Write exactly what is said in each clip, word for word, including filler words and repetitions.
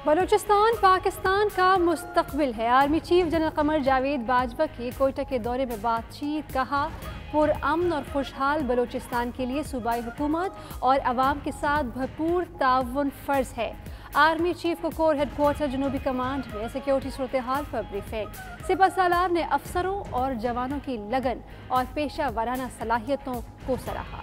बलूचिस्तान पाकिस्तान का मुस्तकबिल है। Army chief general Qamar Javed Bajwa की कोयटा के दौरे में बातचीत। कहा, पुरअमन और खुशहाल बलूचिस्तान के लिए सूबाई हुकूमत और अवाम के साथ भरपूर ताउन फ़र्ज है। आर्मी चीफ को कोर हेडक्वार्टर जनूबी कमांड में सिक्योरिटी सूरत हाल पर ब्रीफिंग। सिपह सालार ने अफसरों और जवानों की लगन और पेशा वाराना सलाहियतों को सराहा।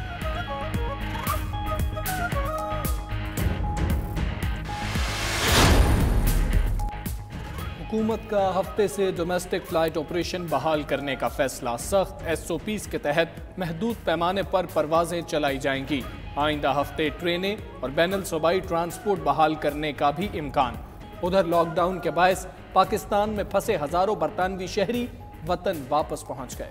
हुकूमत का हफ्ते से डोमेस्टिक फ़्लाइट ऑपरेशन बहाल करने का फैसला। सख्त एस ओ पीज़ के तहत महदूद पैमाने पर परवाजें चलाई जाएंगी। आइंदा हफ्ते ट्रेनें और बैनुल सूबाई ट्रांसपोर्ट बहाल करने का भी इम्कान। उधर लॉकडाउन के बायस पाकिस्तान में फंसे हज़ारों बरतानवी शहरी वतन वापस पहुँच गए।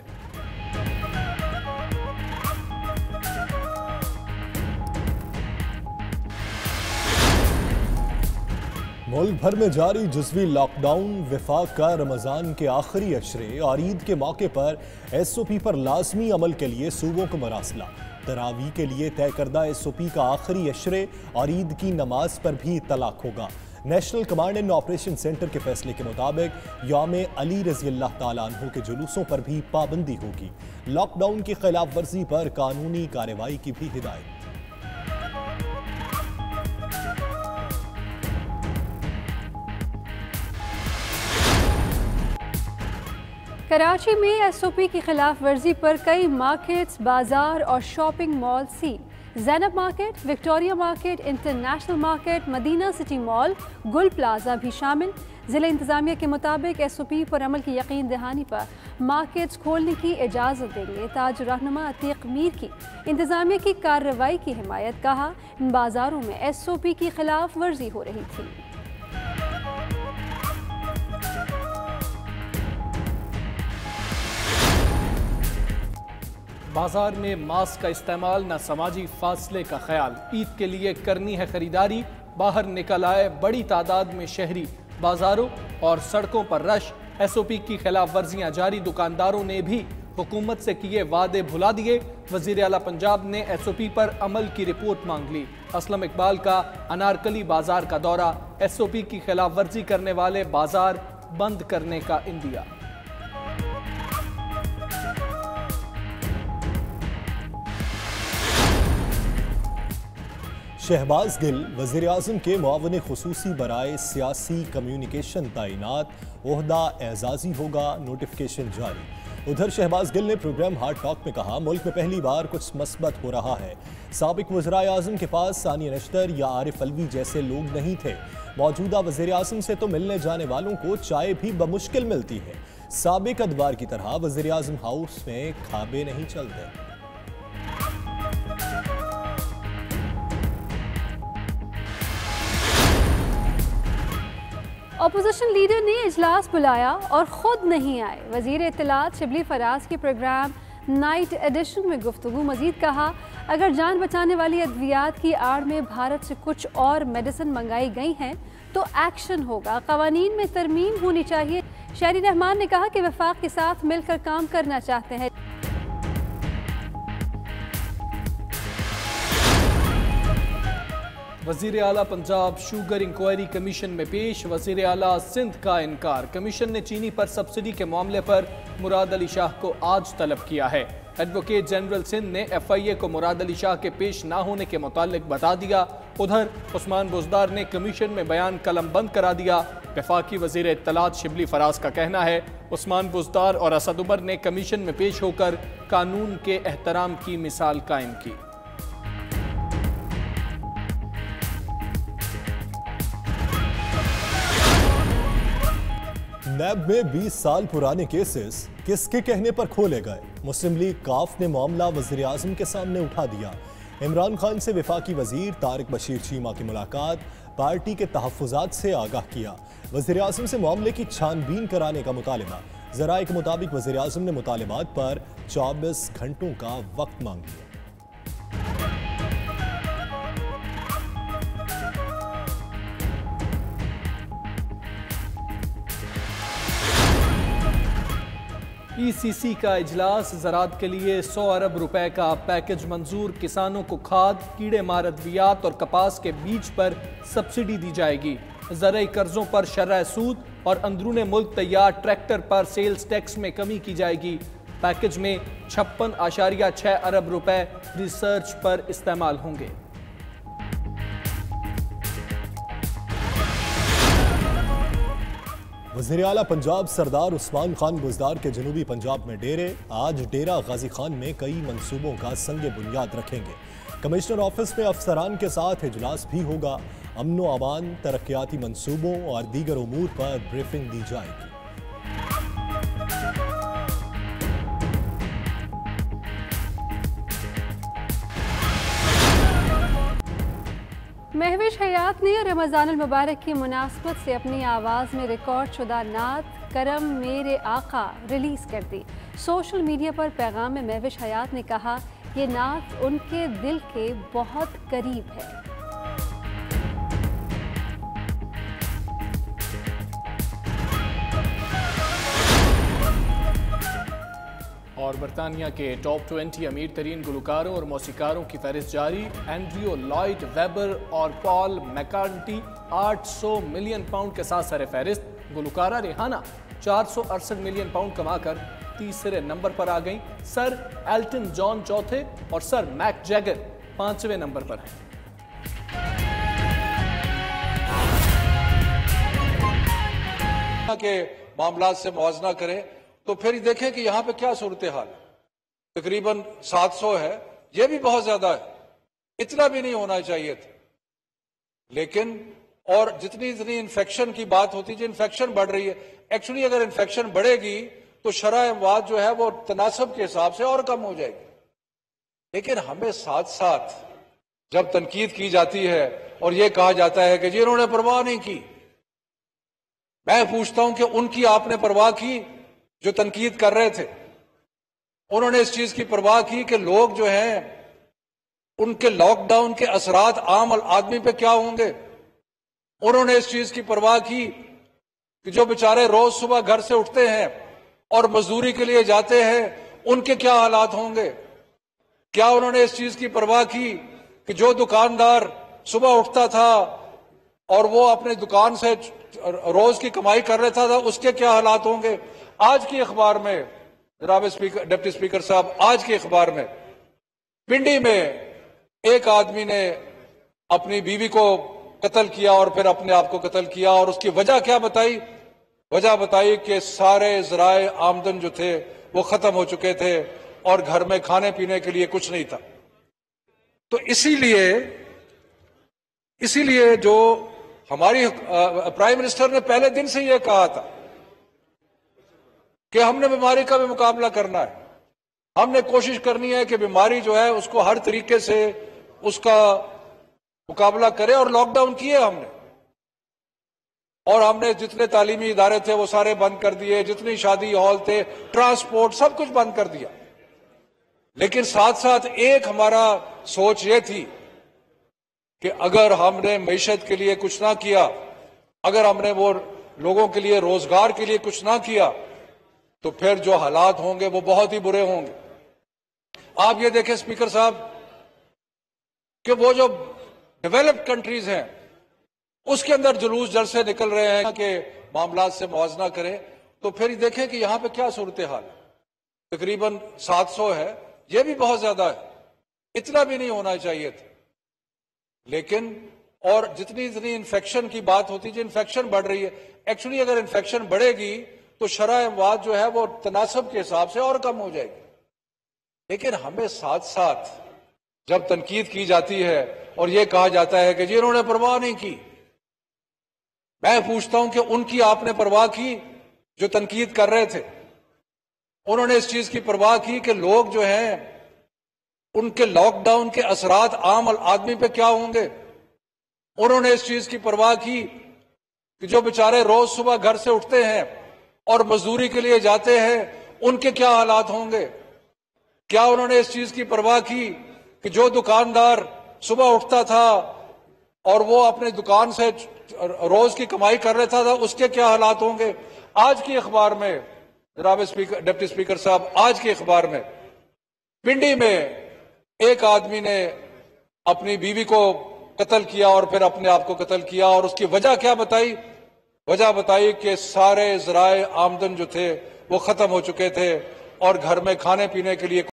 मुल्क भर में जारी जुज़वी लॉकडाउन, विफाक का रमज़ान के आखिरी अशरे और ईद के मौके पर एस ओ पी पर लाजमी अमल के लिए सूबों को मरासला। तरावी के लिए तय करदा एस ओ पी का आखिरी अशरे और ईद की नमाज पर भी तलाक होगा। National command and operation centre के फैसले के मुताबिक यौम अली रज़ी अल्लाह तआला अन्हु के जुलूसों पर भी पाबंदी होगी। लॉकडाउन की खिलाफ वर्जी पर कानूनी कार्रवाई की भी हिदायत। कराची में एस ओ पी की खिलाफ वर्जी पर कई मार्केट्स, बाजार और शॉपिंग मॉल सील। Zainab market, Victoria market, international market, Madina city mall, Gul plaza भी शामिल। ज़िला इंतज़ामिया के मुताबिक एस ओ पी पर अमल की यकीन दहानी पर मार्केट्स खोलने की इजाज़त देंगे। ताज रहनुमा अतीक मीर की इंतज़ामिया की कार्रवाई की हिमायत। कहा, इन बाज़ारों में एस ओ पी की खिलाफ वर्जी हो रही थी। बाजार में मास्क का इस्तेमाल, न समाजी फासले का ख्याल। ईद के लिए करनी है खरीदारी, बाहर निकल आए बड़ी तादाद में शहरी। बाजारों और सड़कों पर रश। एस ओ पी की खिलाफ वर्जियाँ जारी। दुकानदारों ने भी हुकूमत से किए वादे भुला दिए। वज़ीर आला पंजाब ने एस ओ पी पर अमल की रिपोर्ट मांग ली। असलम इकबाल का अनारकली बाजार का दौरा। एस ओ पी की खिलाफ वर्जी करने वाले बाजार बंद करने का इंदिया। शहबाज गिल वज़ीर आज़म के मुआविन खुसूसी बराए सियासी कम्युनिकेशन तैनात। ओहदा एजाज़ी होगा, नोटिफिकेशन जारी। उधर शहबाज गिल ने प्रोग्राम हार्ड टॉक में कहा, मुल्क में पहली बार कुछ मस्बत हो रहा है। साबिक वज़ीर आज़म के पास सानिया नश्तर या आरिफ अलवी जैसे लोग नहीं थे। मौजूदा वज़ीर आज़म से तो मिलने जाने वालों को चाय भी बमुश्किल मिलती है। साबिक अदवार की तरह वज़ीर आज़म हाउस में खाबे नहीं चलते। अपोजिशन लीडर ने इजलास बुलाया और खुद नहीं आए। वजीर इत्तलात शिबली फराज के प्रोग्राम नाइट एडिशन में गुफ्तगू। मजीद कहा, अगर जान बचाने वाली अद्वियात की आड़ में भारत से कुछ और मेडिसिन मंगाई गई हैं तो एक्शन होगा। कवानीन में तरमीम होनी चाहिए। शहरी रहमान ने कहा कि वफाक के साथ मिलकर काम करना चाहते हैं। वज़ीर आला पंजाब शुगर इंक्वायरी कमीशन में पेश। वज़ीर आला सिंध का इनकार। कमीशन ने चीनी पर सब्सिडी के मामले पर मुराद अली शाह को आज तलब किया है। एडवोकेट जनरल सिंध ने एफ आई ए को मुराद अली शाह के पेश ना होने के मुतालिक बता दिया। उधर उस्मान बुज़दार ने कमीशन में बयान कलम बंद करा दिया। वफाकी वज़ीर इत्तलात शिबली फराज का कहना है, उस्मान बुज़दार और असद उमर ने कमीशन में पेश होकर कानून के एहतराम की मिसाल कायम की। नैब में बीस साल पुराने केसेस किसके कहने पर खोले गए? मुस्लिम लीग काफ ने मामला वज़ीर आज़म के सामने उठा दिया। इमरान खान से वफाकी वज़ीर तारिक बशीर चीमा की मुलाकात, पार्टी के तहफ़्फ़ुज़ात से आगाह किया। वज़ीर आज़म से मामले की छानबीन कराने का मुतालिबा। ज़राए के मुताबिक वज़ीर आज़म ने मुतालिबात पर चौबीस घंटों का वक्त मांग लिया। ई सी सी का इजलास। ज़राअत के लिए सौ अरब रुपए का पैकेज मंजूर। किसानों को खाद, कीड़े मार अद्वियात और कपास के बीज पर सब्सिडी दी जाएगी। ज़रई कर्जों पर शरह सूद और अंदरूने मुल्क तैयार ट्रैक्टर पर सेल्स टैक्स में कमी की जाएगी। पैकेज में छप्पन आशारिया छह अरब रुपए रिसर्च पर इस्तेमाल होंगे। वज़ीर आला पंजाब सरदार उस्मान खान बुज़दार के जनूबी पंजाब में डेरे आज डेरा गाजी खान में कई मंसूबों का संग बुनियाद रखेंगे। कमिश्नर ऑफिस में अफसरान के साथ इजलास भी होगा। अमन व अमान, तरक्याती मंसूबों और दीगर उमूर पर ब्रीफिंग दी जाएगी। महविश हयात ने रमज़ानुल मुबारक की मुनासबत से अपनी आवाज़ में रिकॉर्ड शुदा नात करम मेरे आका रिलीज़ कर दी। सोशल मीडिया पर पैगाम में महविश हयात ने कहा, ये नात उनके दिल के बहुत करीब है। और बरतानिया के टॉप ट्वेंटी अमीर तरीन गुलकारों और मौसीकारों की फहरिस्त जारी। एंड्रियो लॉयड वेबर और पॉल मैकार्टी आठ सौ मिलियन पाउंड के साथ सर फहरिस्त। गुलकारा रिहाना चार सौ अड़सठ मिलियन पाउंड कमाकर तीसरे नंबर पर आ गई। सर एल्टन जॉन चौथे और सर मैक जैगर पांचवें नंबर पर हैं। के मामला से मुआवजा करें तो फिर देखें कि यहां पे क्या सूरत हाल है। तकरीबन सात सौ है, यह भी बहुत ज्यादा है, इतना भी नहीं होना चाहिए था। लेकिन और जितनी जितनी इन्फेक्शन की बात होती है, इन्फेक्शन बढ़ रही है। एक्चुअली अगर इन्फेक्शन बढ़ेगी तो शरह अमवात जो है वो तनासब के हिसाब से और कम हो जाएगी। लेकिन हमें साथ साथ जब तनकीद की जाती है और यह कहा जाता है कि जी इन्होंने परवाह नहीं की, मैं पूछता हूं कि उनकी आपने परवाह की जो तनकीद कर रहे थे? उन्होंने इस चीज की परवाह की कि लोग जो हैं उनके लॉकडाउन के असरात आम आदमी पे क्या होंगे? उन्होंने इस चीज की परवाह की कि जो बेचारे रोज सुबह घर से उठते हैं और मजदूरी के लिए जाते हैं, उनके क्या हालात होंगे? क्या उन्होंने इस चीज की परवाह की कि जो दुकानदार सुबह उठता था और वो अपने दुकान से रोज की कमाई कर रहा था, उसके क्या हालात होंगे? आज की अखबार में जनाब स्पीकर, डिप्टी स्पीकर साहब, आज की अखबार में पिंडी में एक आदमी ने अपनी बीवी को कत्ल किया और फिर अपने आप को कत्ल किया, और उसकी वजह क्या बताई? वजह बताई कि सारे ज़राए आमदन जो थे वो खत्म हो चुके थे और घर में खाने पीने के लिए कुछ नहीं था। तो इसीलिए इसीलिए जो हमारी प्राइम मिनिस्टर ने पहले दिन से यह कहा था कि हमने बीमारी का भी मुकाबला करना है, हमने कोशिश करनी है कि बीमारी जो है उसको हर तरीके से उसका मुकाबला करे, और लॉकडाउन किए हमने। और हमने जितने तालीमी इदारे थे वो सारे बंद कर दिए, जितनी शादी हॉल थे, ट्रांसपोर्ट, सब कुछ बंद कर दिया। लेकिन साथ साथ एक हमारा सोच ये थी कि अगर हमने मईशत के लिए कुछ ना किया, अगर हमने वो लोगों के लिए रोजगार के लिए कुछ ना किया, तो फिर जो हालात होंगे वो बहुत ही बुरे होंगे। आप ये देखें स्पीकर साहब कि वो जो डेवलप्ड कंट्रीज हैं उसके अंदर जुलूस जड़ से निकल रहे हैं कि मामला से मुआवजा करें, तो फिर देखें कि यहां पे क्या सूरत हाल है। तकरीबन सात सौ है, यह भी बहुत ज्यादा है, इतना भी नहीं होना चाहिए था। लेकिन और जितनी जितनी इन्फेक्शन की बात होती है, इन्फेक्शन बढ़ रही है। एक्चुअली अगर इन्फेक्शन बढ़ेगी तो शरह अमवात जो है वो तनासब के हिसाब से और कम हो जाएगी। लेकिन हमें साथ साथ जब तनकीद की जाती है और यह कहा जाता है कि जी इन्होंने परवाह नहीं की, मैं पूछता हूं कि उनकी आपने परवाह की जो तनकीद कर रहे थे? उन्होंने इस चीज की परवाह की कि लोग जो हैं उनके लॉकडाउन के असरात आम आदमी पे क्या होंगे? उन्होंने इस चीज की परवाह की कि जो बेचारे रोज सुबह घर से उठते हैं और मजदूरी के लिए जाते हैं, उनके क्या हालात होंगे? क्या उन्होंने इस चीज की परवाह की कि जो दुकानदार सुबह उठता था और वो अपने दुकान से रोज की कमाई कर रहा था, उसके क्या हालात होंगे? आज की अखबार में जनाब स्पीकर, डिप्टी स्पीकर साहब, आज की अखबार में पिंडी में एक आदमी ने अपनी बीवी को कत्ल किया और फिर अपने आप को कत्ल किया। और उसकी वजह क्या बताई? वजह बताई कि सारे ज़राए आमदन जो थे वो खत्म हो चुके थे और घर में खाने पीने के लिए